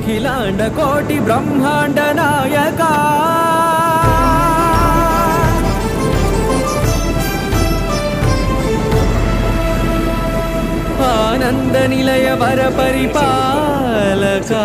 अखिलांड कोटि ब्रह्मांड नायका आनंद निलय वर परिपालका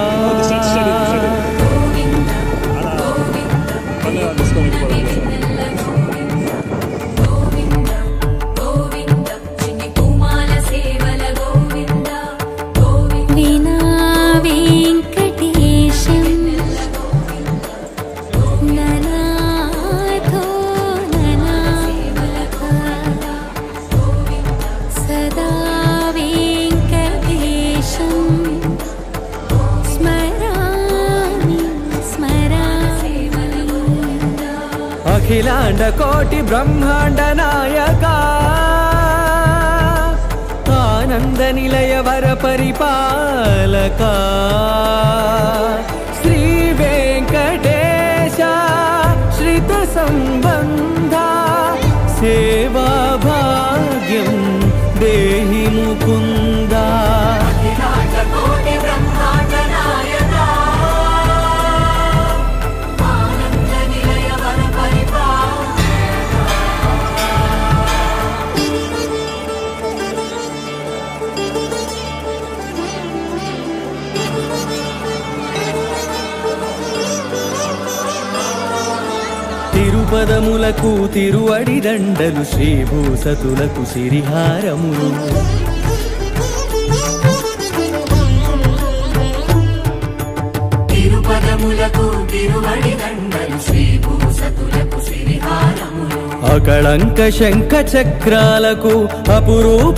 अखिलांड कोटि ब्रह्मांड नायका आनंद निलय वर परिपालका श्री वेंकटेश श्रित संबंधा सेवा भाग्यं देहि मुकुंदा अखिलांड कोटि ब्रह्मांड नायका आनंद निलय वर తిరుపదములకు తిరువడి దండలు శ్రీభూసతులకు సిరిహారములు తిరుపదములకు తిరువడి దండలు శ్రీభూసతులకు సిరిహారములు అకళంక శంఖ చక్రాలకు అపురూప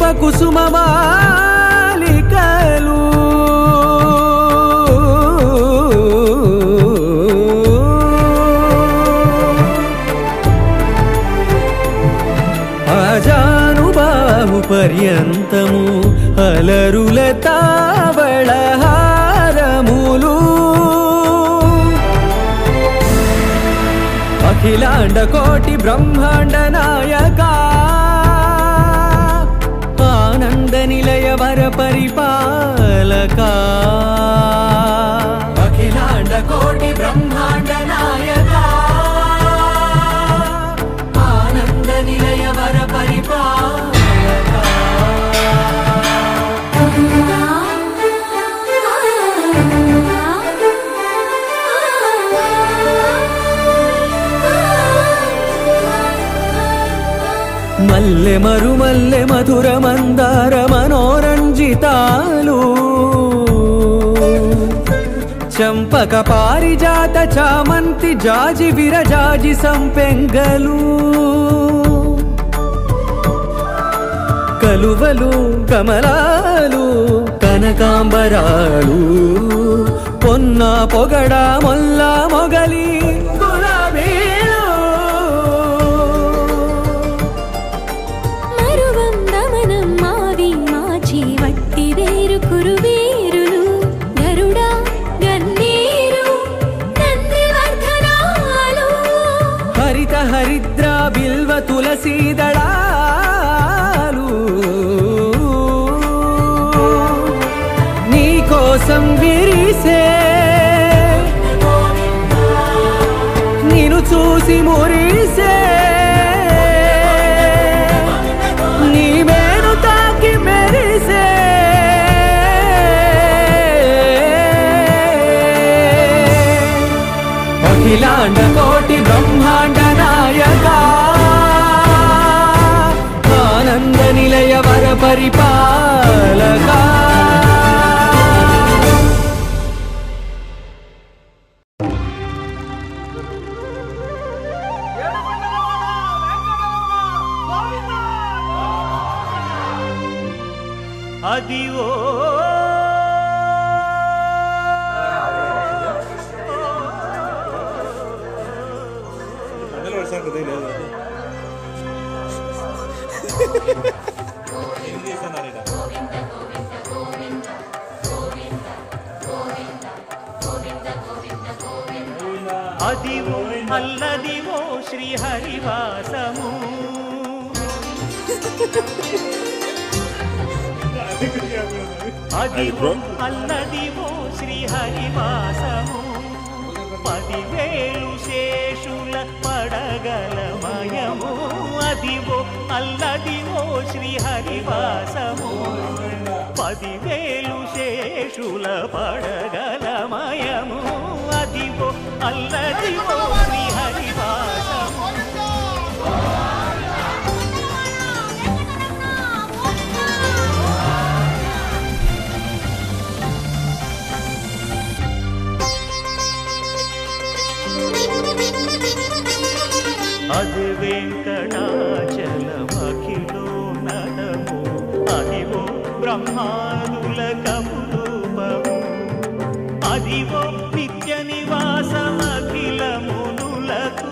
కుసుమమాలికలు అజానుబాహు పర్యంతము అలరుల తావళహారములు అఖిలాండ కోటి బ్రహ్మాండ నాయకా ఆనంద నిలయ వర పరిపాలకా అఖిలాండ కోటి బ్రహ్మాండ నాయకా ఆనంద నిలయ వర పరిపాలకా మల్లె మరుమల్లె మధుర మందార మనోరంజితాలు చంపక పారిజాత చామంతి జాజి విరజాజి సంపెంగలు కలువలు కమలాలు కనకాంబరాలు పొన్న పొగడ మొల్ల మొగలి హరిద్రా బిల్వ తులసీ దళాలు నీ కోసం విరిసే నిన్ను చూసి మురిసే నీ మేను తాకి మెరిసే అఖిలాండ కోటి బ్రహ్మాండ నాయకా ఆనంద నిలయ వర పరిపాలకా అదివో అదివో అల్లదివో శ్రీహరివాసము అదివో అల్లదివో శ్రీహరివాసము 10,000 శేషుల పడగలమయము అదివో అల్లదివో శ్రీహరివాసము 10,000 శేషుల పడగలమయము అదివో అల్లదివో శ్రీహరివాసము అది వెంకటాచలమఖిలో నడము అదివో బ్రహ్మాదుల కపురూపము అదివో నిత్య నివాసమఖిల మునులకు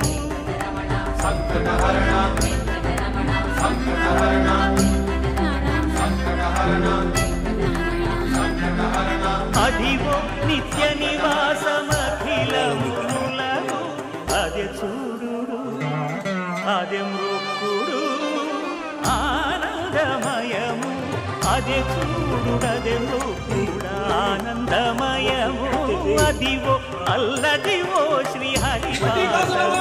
అదివో నిత్య నివాసమఖిల మునులకు అదే చూడు అదే మృక్కుడు ఆనందమయము అదే చూడు అదే మృక్కుడు ఆనందమయము అదివో అల్లదివో శ్రీహరివాసము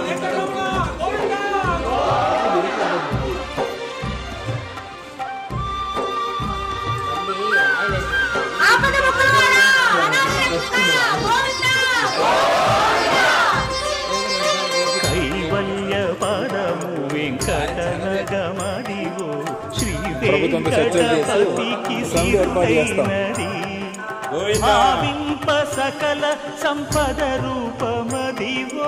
వెంకటనగమదివో శ్రీ వెంకటపతికి సిరులైనది భావింప సకల సంపద రూపమదివో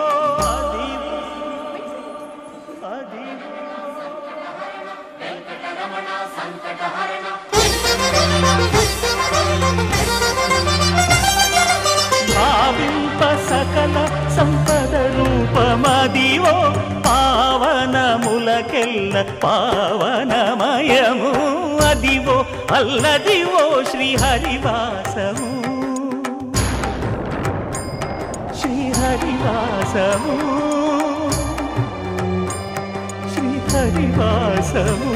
భావింప సకల సంపద రూపమదివో పావనములకెల్ల పావనమయము అదివో అల్లదివో శ్రీహరివాసము శ్రీహరివాసము శ్రీహరివాసము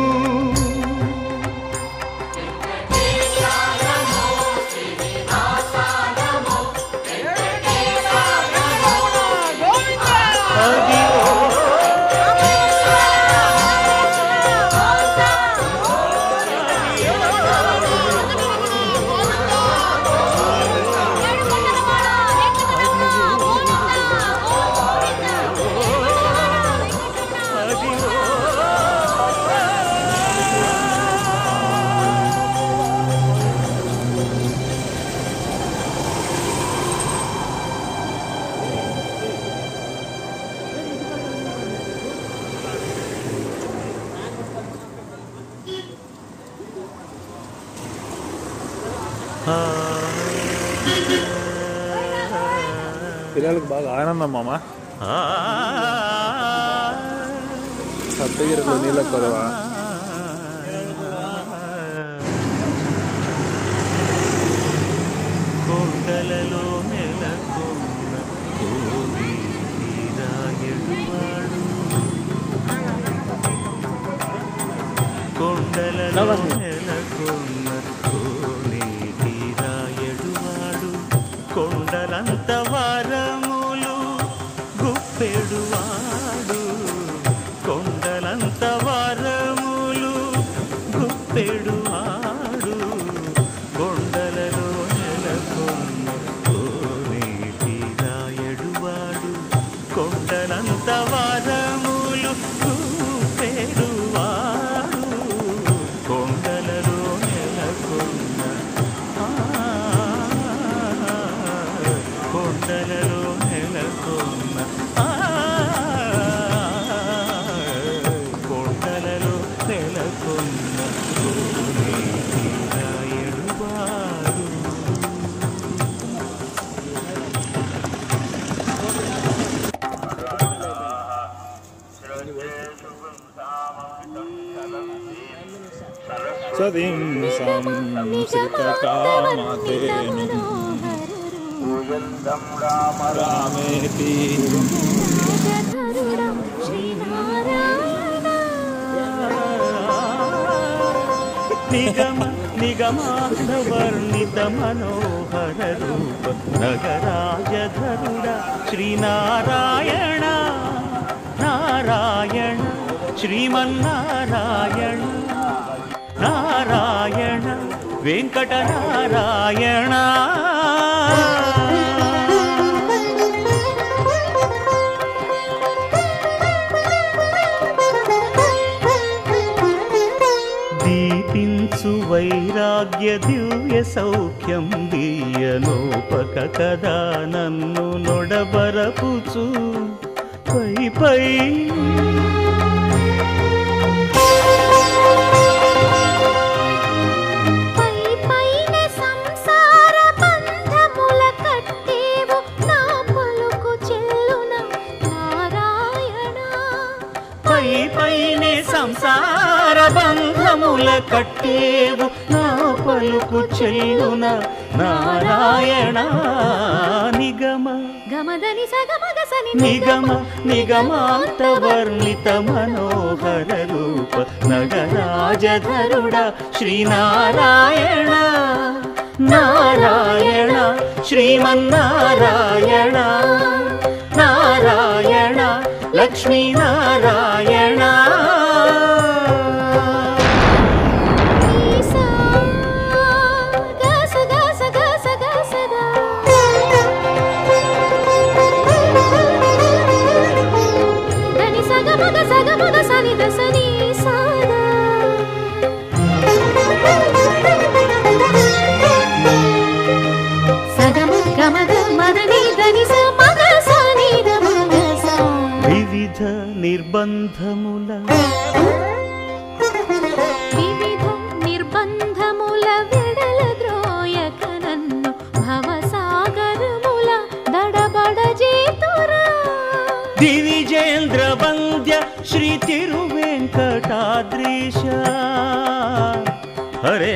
పిల్లలకు బాగా ఆనందం మామ సప్తగిరిలో నీళ్ళ కొరవ కొండలలో నెలకొన్న రాయడువాడు కొండలలో నెలకొన్న రాయడువాడు కొండలంత వారములు గుప్పెడువాడు కొండలంత వారములు గుప్పెడువాడు కొండలలో నెలకొన్న కోనేటి రాయడువాడు కొండలంత వారములు గుప్పెడువాడు కొండలలో నెలకొన్న కొండలలో నెలకొన్న కొండలలో నెలకొన్న కోనేటి రాయడువాడు సదీం సంసితకామధేను రామేతి నిగమ నిగమాంతవర్ణిత మనోహర రూప నగరాజధరుడ శ్రీనారాయణ నారాయణ శ్రీమన్నారాయణ నారాయణ వెంకటనారాయణ దీపించు వైరాగ్య దివ్య సౌఖ్యం దీయనోపక కదా నన్ను నొడబరపుచు పై పై సంసార బంధముల కట్టేవు నా పలుకు చెల్లున నారాయణ నిగమ నిగమ నిగమాంతవర్ణిత మనోహర రూప నగరాజధరుడ శ్రీనారాయణ నారాయణ శ్రీమన్నారాయణ నారాయణ లక్ష్మీనారాయణ వివిధ నిర్బంధముల వెడల ద్రోయక నన్ను భవసాగరముల దడబడ చేతురా దివిజేంద్ర వంద్య శ్రీ తిరువెంకటాద్రీశ హరే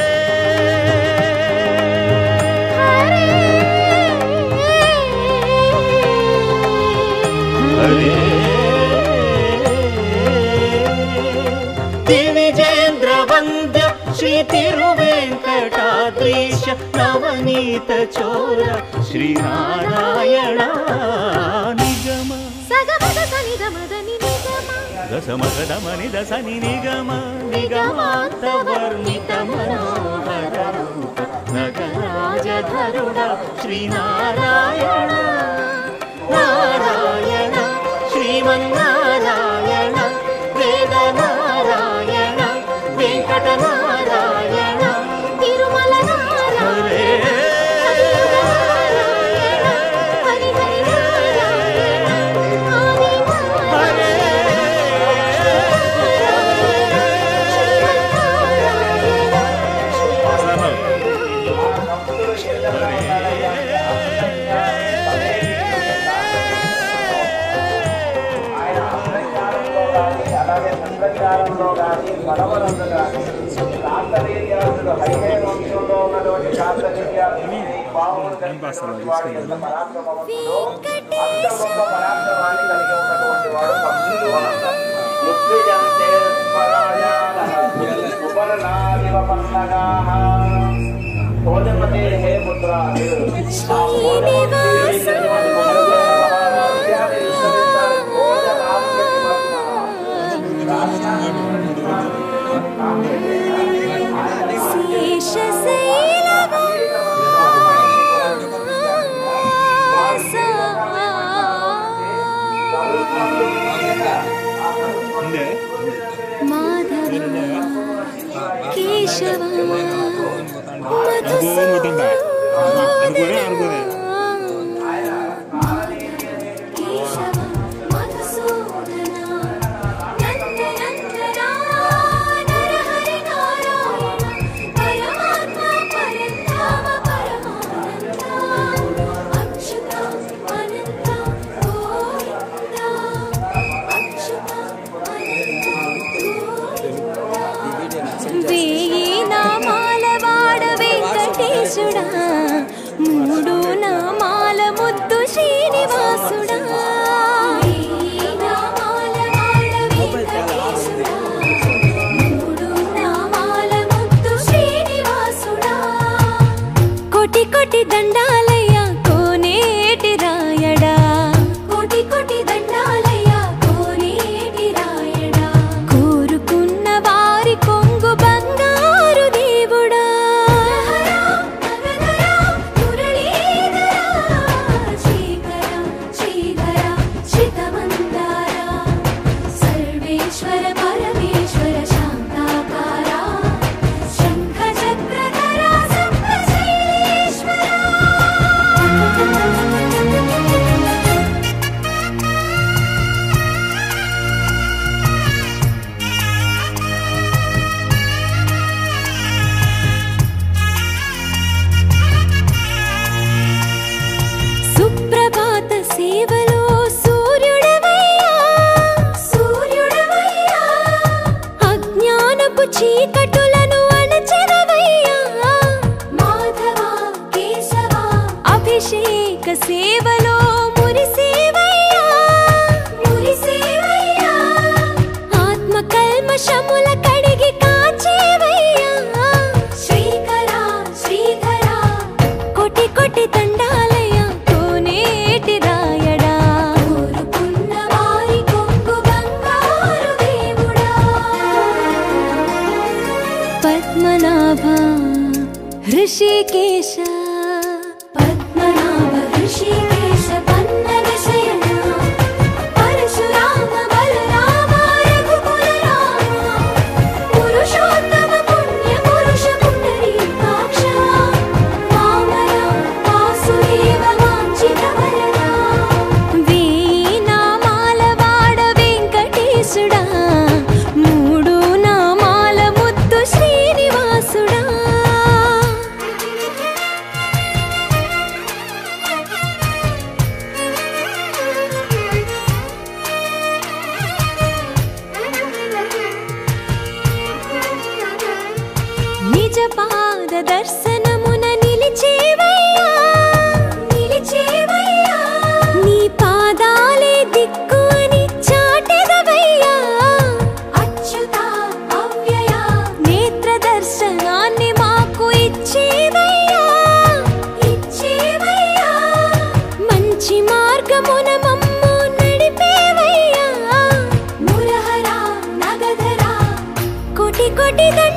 దివిజేంద్ర వంద్య శ్రీ తిరువెంకటాద్రీశ నవనీత చోర శ్రీనారాయణ నిగమ దశమగదమని దశని నిగమ నిగమాంతవర్ణిత మనోహర రూప నగరాజధరుడ శ్రీనారాయణ నారాయణ శ్రీమన్నారాయణ వేదనారాయణ వెంకటనారాయణ తిరుమల మూడు నా ऋषिकेश पद्मनाभ ऋषिकेश पन्नग शयन परशुराम बलराम रघुकुल राम पुरुषोत्तम पुण्य पुरुष पुंडरीकाक्ष वामन वासुदेव वांछित वरदा వీణామాల వాడ వెంకటేశుడా మూడు నామాల ముద్దు శ్రీనివాసుడా నిజ పాద దర్శనమున నిలిచేవయ్యా నిలిచేవయ్యా నీ పాదాలే దిక్కు అని చాటెదవయ్యా అచ్యుత అవ్యయ నేత్ర దర్శనాన్ని మాకు ఇచ్చేవయ్యా ఇచ్చేవయ్యా మంచి మార్గమున మమ్ము నడిపేవయ్యా మురహర నగధర కోటి కోటి